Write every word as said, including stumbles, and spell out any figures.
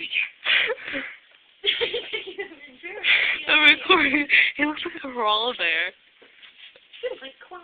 I'm recording. He looks like a koala bear. He looks like a koala.